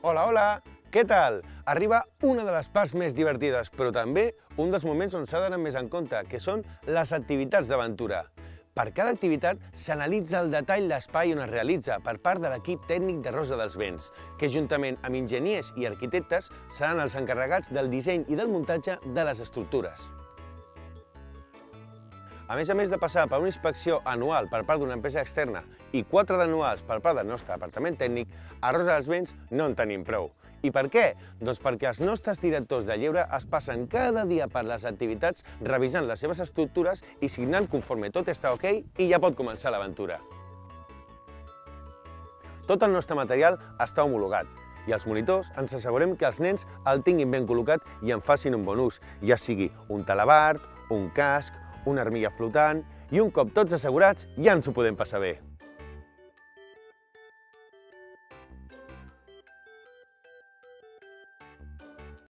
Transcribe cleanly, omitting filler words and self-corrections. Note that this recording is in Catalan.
Hola, hola! Què tal? Arriba una de les parts més divertides, però també un dels moments on s'ha d'anar més en compte, que són les activitats d'aventura. Per cada activitat s'analitza al detall l'espai on es realitza per part de l'equip tècnic de Rosa dels Vents, que juntament amb enginyers i arquitectes seran els encarregats del disseny i del muntatge de les estructures. A més de passar per una inspecció anual per part d'una empresa externa i 4 d'anuals per part del nostre departament tècnic, a Rosa dels Vents no en tenim prou. I per què? Doncs perquè els nostres directors de lleure es passen cada dia per les activitats revisant les seves estructures i signant conforme tot està ok i ja pot començar l'aventura. Tot el nostre material està homologat i els monitors ens assegurem que els nens el tinguin ben col·locat i en facin un bon ús, ja sigui un talabart, un casc, una armilla flotant i un cop tots assegurats ja ens ho podem passar bé.